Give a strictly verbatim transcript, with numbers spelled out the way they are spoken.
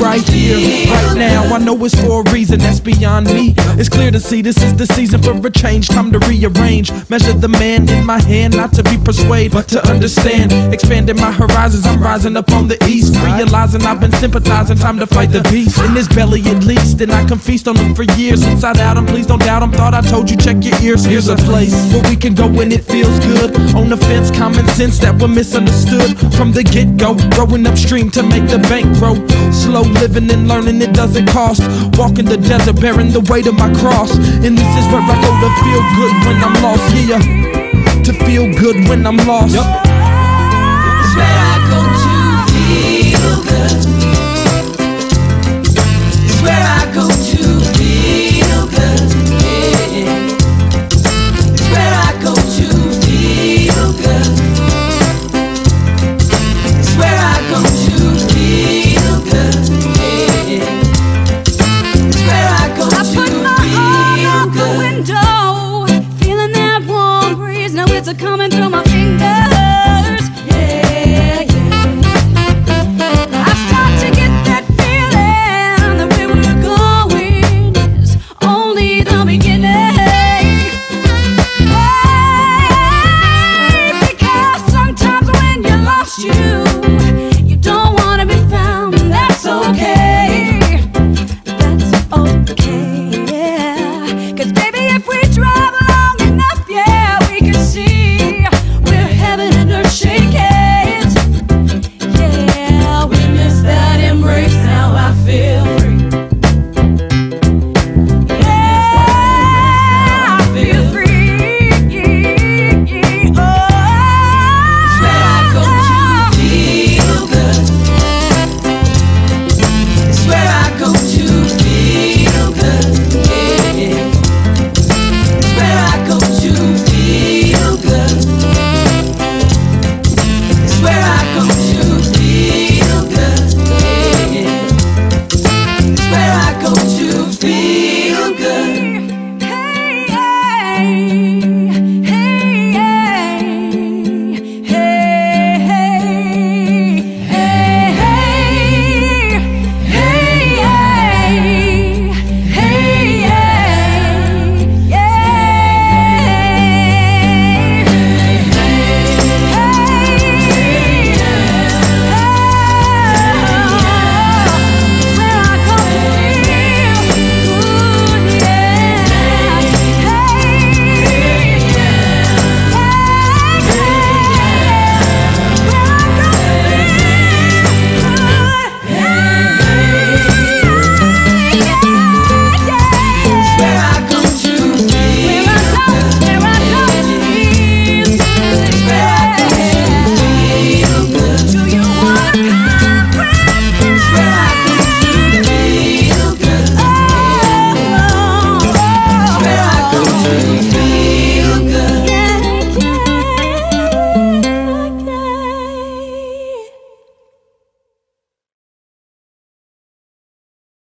right here, right now. I know it's for a reason that's beyond me. It's clear to see this is the season for a change. Time to rearrange, measure the man in my hand, not to be persuaded, but to understand. Expanding my horizons, I'm rising up on the east, realizing I've been sympathizing. Time to fight the beast in his belly at least, and I can feast on him for years. Inside out him, please don't doubt him. Thought I told you, check your ears. Here's a place where we can go when it feels good. On the fence, common sense that were misunderstood from the get-go. Growing upstream to make the bank grow. Slow living and learning it doesn't cost. Walking the desert, bearing the weight of my cross. And this is where I go to feel good when I'm lost. Yeah, to feel good when I'm lost. Yep.